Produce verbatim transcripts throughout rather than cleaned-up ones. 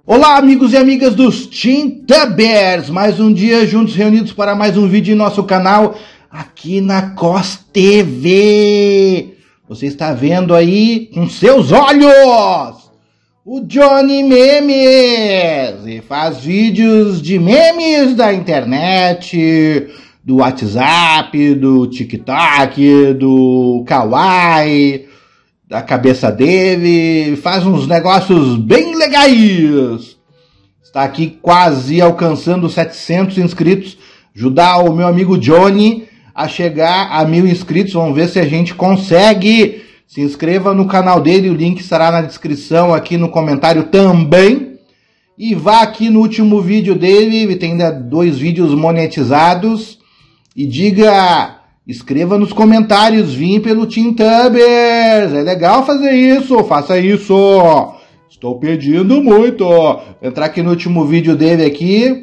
Olá, amigos e amigas dos TeenTubers, mais um dia juntos reunidos para mais um vídeo em nosso canal aqui na Cos T V. Você está vendo aí com seus olhos o Johnny Memes, e faz vídeos de memes da internet, do WhatsApp, do TikTok, do Kawaii, da cabeça dele, faz uns negócios bem legais. Está aqui quase alcançando setecentos inscritos. Ajudar o meu amigo Johnny a chegar a mil inscritos. Vamos ver se a gente consegue. Se inscreva no canal dele, o link estará na descrição aqui no comentário também. E vá aqui no último vídeo dele, ele tem ainda dois vídeos monetizados. E diga... Escreva nos comentários, vim pelo TeenTubers. É legal fazer isso, faça isso. Estou pedindo muito. Vou entrar aqui no último vídeo dele aqui.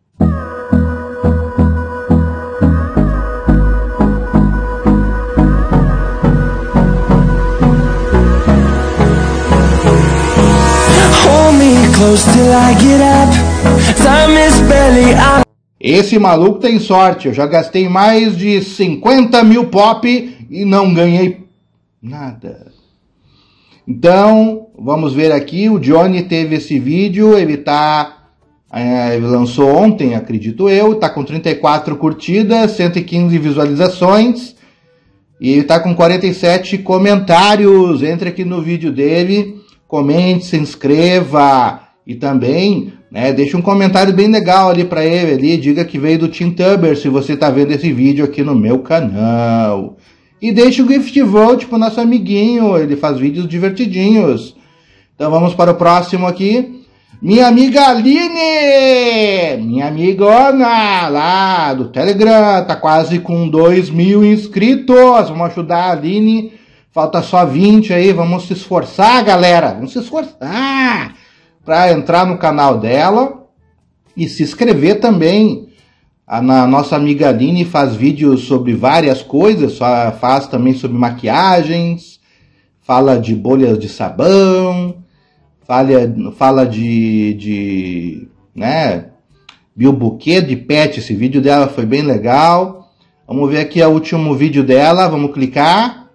Hold me close till I get up. Time is barely on. Esse maluco tem sorte, eu já gastei mais de cinquenta mil pop e não ganhei nada. Então, vamos ver aqui, o Johnny teve esse vídeo, ele tá, é, ele lançou ontem, acredito eu, tá com trinta e quatro curtidas, cento e quinze visualizações, e ele tá com quarenta e sete comentários. Entre aqui no vídeo dele, comente, se inscreva e também... É, deixa um comentário bem legal ali pra ele, ali, diga que veio do TeenTuber se você tá vendo esse vídeo aqui no meu canal. E deixa o gift vote pro nosso amiguinho, ele faz vídeos divertidinhos. Então vamos para o próximo aqui. Minha amiga Aline, minha amigona lá do Telegram, tá quase com dois mil inscritos. Vamos ajudar a Aline, falta só vinte aí, vamos se esforçar, galera, vamos se esforçar para entrar no canal dela e se inscrever também. A na nossa amiga Aline faz vídeos sobre várias coisas, faz também sobre maquiagens, fala de bolhas de sabão, fala, fala de, de né, biobuquê de pet. Esse vídeo dela foi bem legal. Vamos ver aqui o último vídeo dela, vamos clicar.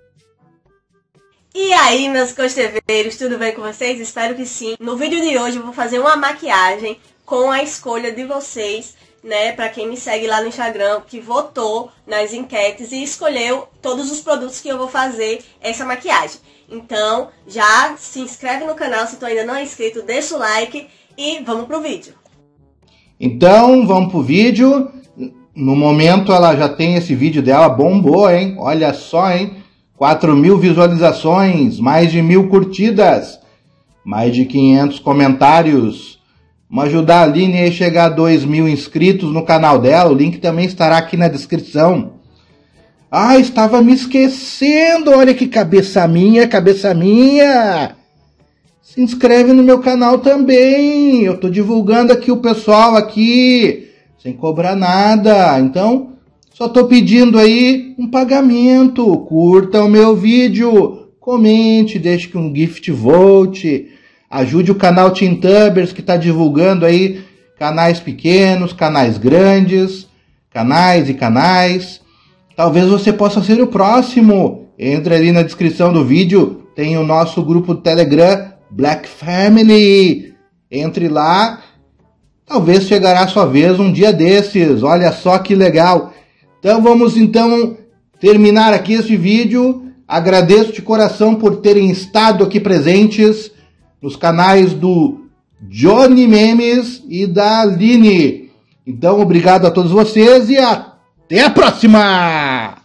E aí, meus costeveiros, tudo bem com vocês? Espero que sim. No vídeo de hoje eu vou fazer uma maquiagem com a escolha de vocês, né? Pra quem me segue lá no Instagram, que votou nas enquetes e escolheu todos os produtos que eu vou fazer essa maquiagem. Então, já se inscreve no canal se tu ainda não é inscrito, deixa o like e vamos pro vídeo. Então, vamos pro vídeo. No momento ela já tem esse vídeo dela, bombou, hein? Olha só, hein? quatro mil visualizações, mais de mil curtidas, mais de quinhentos comentários. Vamos ajudar a Aline a chegar a dois mil inscritos no canal dela. O link também estará aqui na descrição. Ah, estava me esquecendo. Olha que cabeça minha, cabeça minha. Se inscreve no meu canal também. Eu estou divulgando aqui o pessoal aqui, sem cobrar nada. Então... só tô pedindo aí um pagamento. Curta o meu vídeo, comente, deixe um gift vote, ajude o canal TeenTubers que está divulgando aí canais pequenos, canais grandes, canais e canais. Talvez você possa ser o próximo. Entre ali na descrição do vídeo, tem o nosso grupo do Telegram, Black Family. Entre lá, talvez chegará a sua vez um dia desses. Olha só que legal. Então vamos então terminar aqui este vídeo. Agradeço de coração por terem estado aqui presentes nos canais do Johnny Memes e da Aline. Então obrigado a todos vocês e até a próxima!